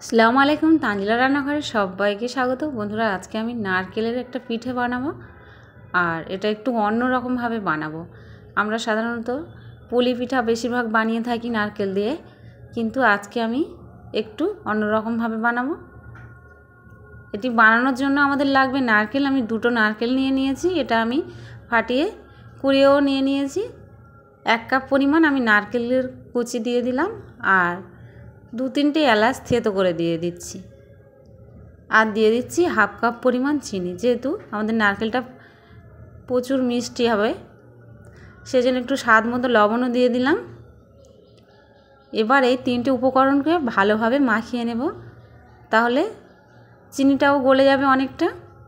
আসসালামু আলাইকুম, তানজিলা রান্নাঘরে সবাইকে স্বাগত। বন্ধুরা, আজকে আমি নারকেলের একটা পিঠে বানাবো, আর এটা একটু অন্য রকমভাবে বানাবো। আমরা সাধারণত পুলি পিঠা বেশিরভাগ বানিয়ে থাকি নারকেল দিয়ে, কিন্তু আজকে আমি একটু অন্য রকমভাবে বানাবো। এটি বানানোর জন্য আমাদের লাগবে নারকেল। আমি দুটো নারকেল নিয়ে নিয়েছি, এটা আমি ফাটিয়ে কুড়িয়েও নিয়ে নিয়েছি। 1 কাপ পরিমাণ আমি নারকেলের কুচি দিয়ে দিলাম, আর 2-3টে এলাচ থেতো করে দিয়ে দিচ্ছি, আর দিয়ে দিচ্ছি 1/2 কাপ পরিমাণ চিনি। যেহেতু আমাদের নারকেলটা প্রচুর মিষ্টি হবে, সেজন্য একটু স্বাদ মতো লবণও দিয়ে দিলাম। এবার এই 3টে উপকরণকে ভালোভাবে মাখিয়ে নেব, তাহলে চিনিটাও গলে যাবে অনেকটা।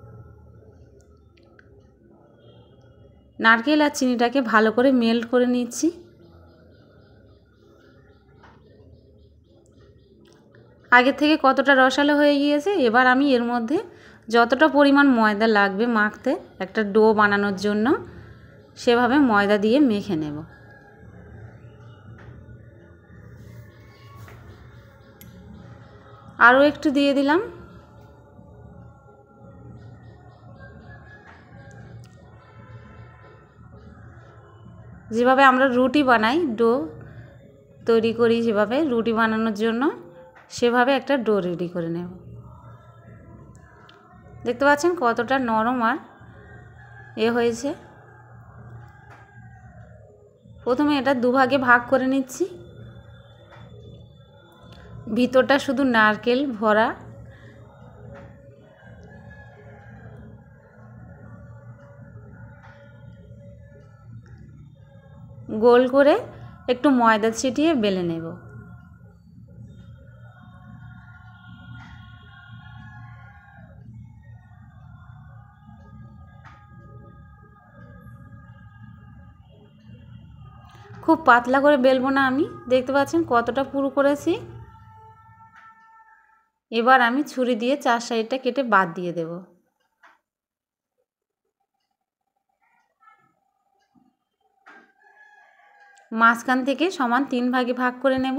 নারকেল আর চিনিটাকে ভালো করে মেল্ট করে নিচ্ছি। আগে থেকে কতটা রসালো হয়ে গিয়েছে। এবার আমি এর মধ্যে যতটা পরিমাণ ময়দা লাগবে মাখতে একটা ডো বানানোর জন্য, সেভাবে ময়দা দিয়ে মেখে নেব। আরও একটু দিয়ে দিলাম। যেভাবে আমরা রুটি বানাই, ডো তৈরি করি যেভাবে রুটি বানানোর জন্য, সেভাবে একটা ডো রেডি করে নেব। দেখতে পাচ্ছেন কতটা নরম আর হয়েছে। প্রথমে এটা দুভাগে ভাগ করে নিচ্ছি। ভিতরটা শুধু নারকেল ভরা, গোল করে একটু ময়দা ছিটিয়ে বেলে নেব। খুব পাতলা করে বেলবো না আমি, দেখতে পাচ্ছেন কতটা পুরু করেছি। এবার আমি ছুরি দিয়ে 4 সাইডটা কেটে বাদ দিয়ে দেব। মাঝখান থেকে সমান 3 ভাগে ভাগ করে নেব।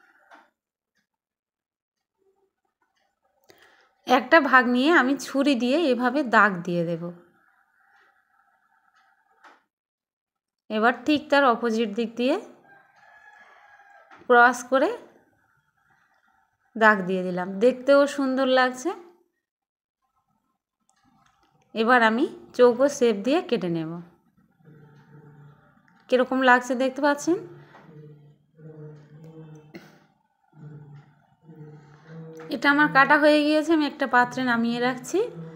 একটা ভাগ নিয়ে আমি ছুরি দিয়ে এভাবে দাগ দিয়ে দেব। এবার ঠিক তার অপোজিট দিক দিয়ে ক্রস করে দাগ দিয়ে দিলাম, দেখতেও সুন্দর লাগছে। এবার আমি চৌকো শেপ দিয়ে কেটে নেব। কীরকম লাগছে দেখতে পাচ্ছেন। এটা আমার কাটা হয়ে গিয়েছে, আমি একটা পাত্রে নামিয়ে রাখছি।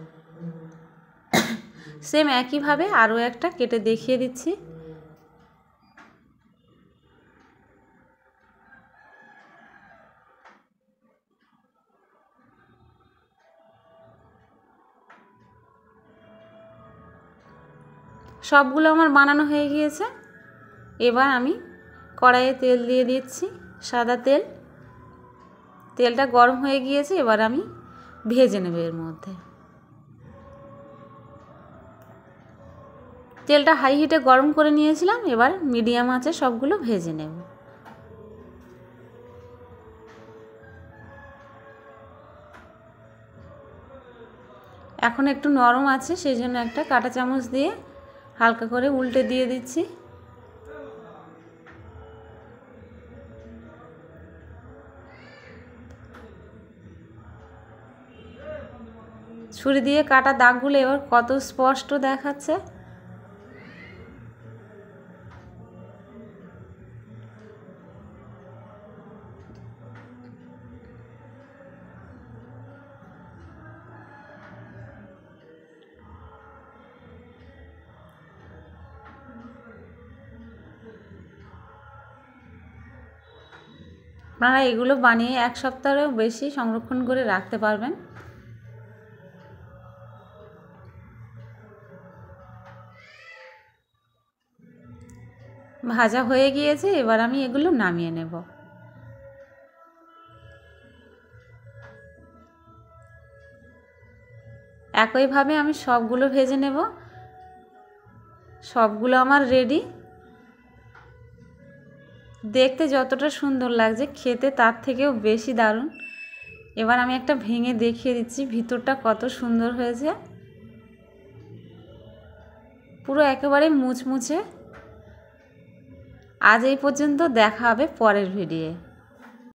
সেম একইভাবে আরও একটা কেটে দেখিয়ে দিচ্ছি। সবগুলো আমার বানানো হয়ে গিয়েছে। এবার আমি কড়াইয়ে তেল দিয়ে দিচ্ছি, সাদা তেল। তেলটা গরম হয়ে গিয়েছে, এবার আমি ভেজে নেব এর মধ্যে। তেলটা হাই হিটে গরম করে নিয়েছিলাম, এবার মিডিয়াম আঁচে সবগুলো ভেজে নেব। এখন একটু নরম আছে, সেই জন্য একটা কাঁটা চামচ দিয়ে হালকা করে উল্টে দিয়ে দিচ্ছি। ছুরি দিয়ে কাটা দাগগুলো এবার কত স্পষ্ট দেখাচ্ছে। আপনারা এগুলো বানিয়ে 1 সপ্তাহেরও বেশি সংরক্ষণ করে রাখতে পারবেন। ভাজা হয়ে গিয়েছে, এবার আমি এগুলো নামিয়ে নেব। একইভাবে আমি সবগুলো ভেজে নেব। সবগুলো আমার রেডি। দেখতে যতটা সুন্দর লাগছে, খেতে তার থেকেও বেশি দারুণ। এবার আমি একটা ভেঙে দেখিয়ে দিচ্ছি ভিতরটা কত সুন্দর হয়েছে, পুরো একেবারে মুচমুচে। আজ এই পর্যন্ত, দেখা হবে পরের ভিডিওয়ে।